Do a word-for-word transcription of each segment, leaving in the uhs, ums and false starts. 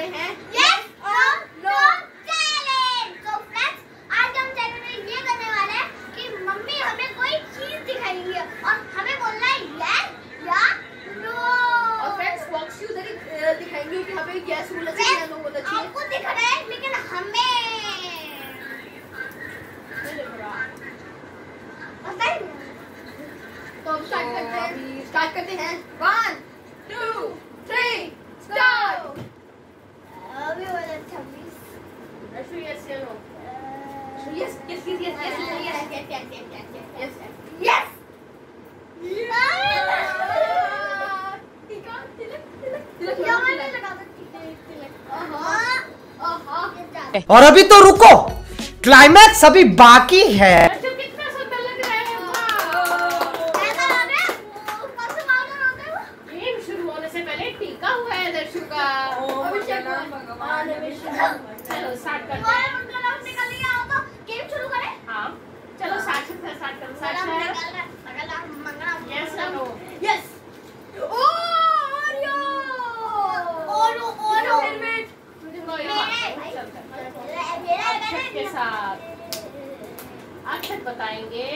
हैं यस और no challenge. तो फ्रेंड्स आज हम चैनल में ये करने वाले हैं कि मम्मी हमें कोई चीज दिखाएंगी और हमें बोलना है यस या नो। और फ्रेंड्स बॉक्स की उधर ही दिखाएंगे कि हमें यस बोलना चाहिए या नो बोलना चाहिए। आपको दिख रहा है लेकिन हमें तो अब स्टार्ट करते हैं स्टार्ट करते हैं वन टू थ्री स्टार्ट। अभी बोला छब्बीस यस या no yes yes yes yes yes yes yes yes yes और अभी तो रुको, क्लाइमैक्स अभी बाकी है। कितना सुंदर लग रहा है। गेम शुरू होने से पहले टीका हुआ है दर्शु का। चलो स्टार्ट करते हैं। गेम शुरू करें। हाँ चलो साक्षात से स्टार्ट करो। साक्षात यस या नो यस ओरियो ओरो ओरो अक्षत के साथ अक्षत बताएंगे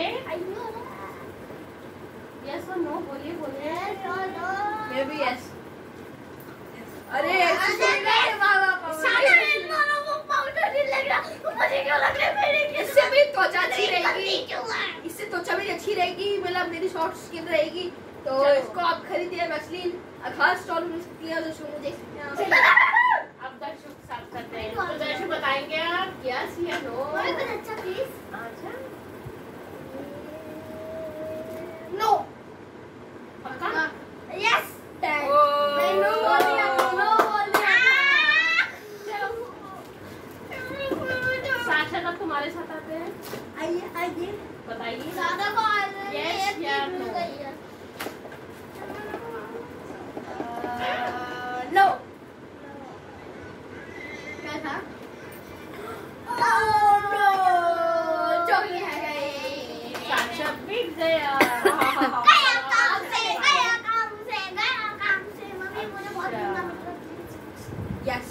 यस और नो। बोलिए बोलिए। मैं भी यस। अरे इससे भी त्वचा अच्छी रहेगी, इससे त्वचा भी अच्छी रहेगी, मतलब मेरी शॉर्ट स्किन रहेगी। तो इसको आप खरीदिए वैसलीन खास स्टॉल मिल सकती है। दर्शक मुझे अब दर्शक साथ करते हैं। तो दर्शक बताएंगे आप यस या नो। अच्छा प्लीज अच्छा नो पक्का यस ओ मैं नो बोल दिया नो बोल दिया। साक्षात अब तुम्हारे साथ आते हैं। आइए आइए बताइए ज्यादा को यस या नो। नो क्या था? साक्षात बीत गया। गया काम से गया काम से गया काम से। मम्मी मुझे बहुत गंदा मतलब यस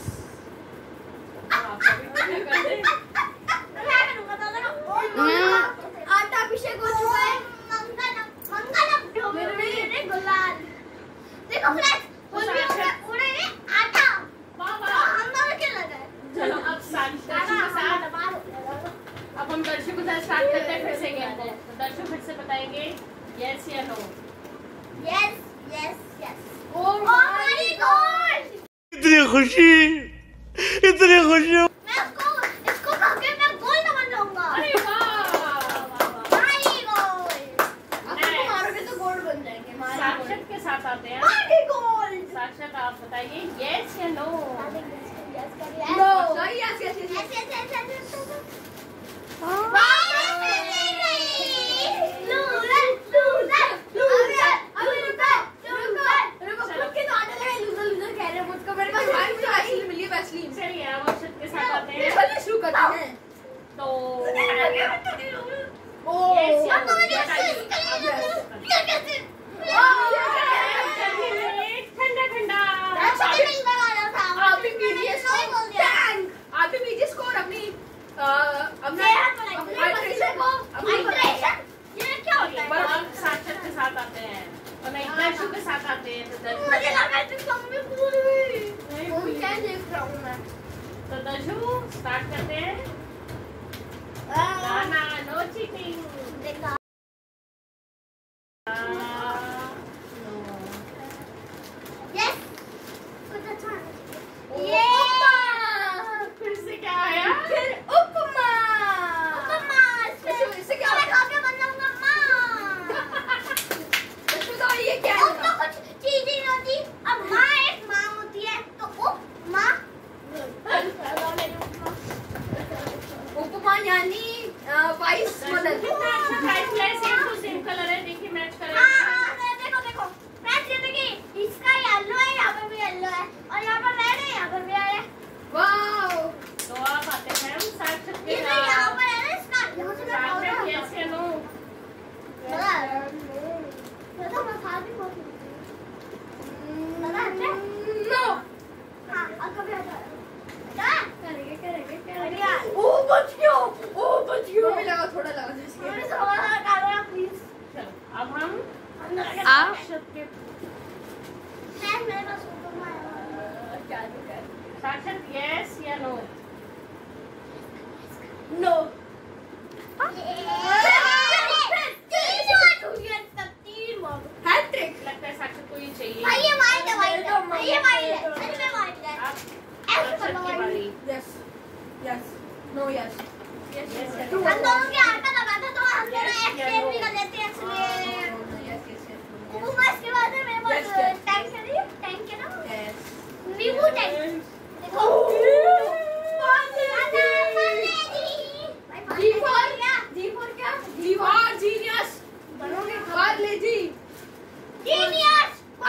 मैं करूंगा तो करो। आटा अभिषेक हो चुका है। मंगलम मंगलम मेरे गुलाल। देखो फ्रेंड्स उड़े उड़े आटा हम दोनों क्या लगा है। चलो अब साक्षात के साथ अब हम दर्शक के साथ स्टार्ट करते हैं फिर से गेम को। तो दर्शक फिर से बताएंगे यस या no. Yes yes yes oh my god इतनी खुशी, इतनी खुशी। मैं इसको इसको खा के मैं गोल्ड बन जाऊंगा। अरे वाह माय गॉड आपको मारोगे तो गोल्ड बन जाएंगे। साक्षात के साथ आते हैं। माय गॉड साक्षात आप बताइए यस या नो। यस करिए no yes yes yes yes yes yes चलिए अब अक्षत के साथ आते हैं। शुरू करते हैं। तो ओ ठंडा ठंडा आप भी पीजिए आप भी पीजिए स्कोर अपनी साक्षात के साथ आते हैं और नहीं दर्शु के साथ आते हैं। तो दर्शु क्या देख रहा हूँ मैं। तो दर्शु स्टार्ट करते हैं। ना नो चीटिंग। देखा यस कुछ अच्छा ये फिर से क्या आया? फिर उपमा उपमा इससे क्या मैं खा के बन जाऊंगा माँ। दर्शु तो ये क्या है? उप तो कुछ चीज ही होती। अब माँ एक माँ होती है तो उपमा उपमा यानी वाइस मदर।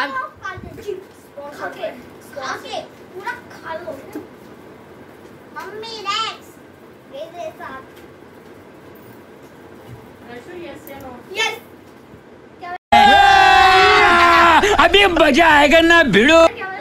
खा के खा के पूरा खा लो। मम्मी नेक्स्ट मेरे साथ यस या नो यस अभी मजा आएगा ना भिड़ो।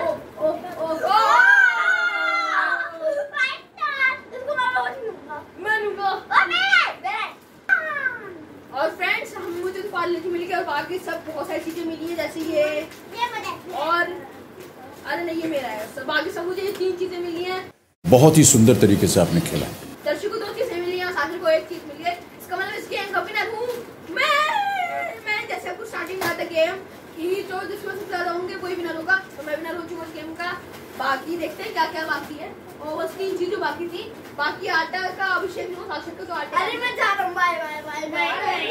और फ्रेंड्स हम मुझे कॉलेज मिल गया और बाकी सब बहुत सारी चीजें मिली है जैसे ये और अरे नहीं ये मेरा है। सब बाकी सब मुझे ये तीन चीजें मिली हैं। बहुत ही सुंदर तरीके से आपने खेला। दर्शक को दो चीजें मिली हैं, साथी को एक चीज मिली है। इसका मतलब इस गेम का विनर हूँ मैं। मैं जैसे आपको स्टार्टिंग में आता गेम कि जो जिसमें सबसे ज्यादा होंगे कोई विनर होगा, तो मैं विनर हो चुका उस गेम का। बाकी देखते हैं क्या क्या बाकी है। और बस तीन चीजें बाकी थी। बाकी आटा का अभिषेक नहीं हो सकता तो आटा। अरे मैं जा रहा हूँ बाय बाय बाय बाय।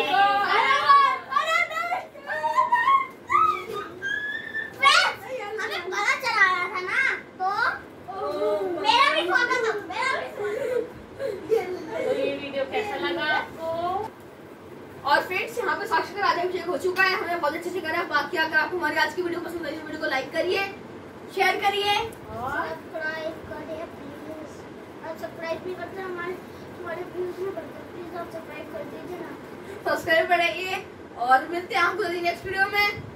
हमें पता चला रहा था ना तो मेरा भी फोटो दो मेरा भी तो ये वीडियो कैसा लगा आपको? और फ्रेंड्स यहाँ पे साक्षी का राजा अभिषेक हो चुका है, हमने बहुत अच्छे से करा। बाकी अगर आपको हमारी आज की वीडियो पसंद आई तो वीडियो को लाइक करिए, शेयर करिए और सब्सक्राइब करिए प्लीज। और सब्सक्राइब भी करते हैं हमारे हमारे व्यूज में बढ़ते हैं, प्लीज आप सब्सक्राइब कर दीजिए ना। सब्सक्राइब बढ़ाइए और मिलते हैं आपको नेक्स्ट वीडियो में।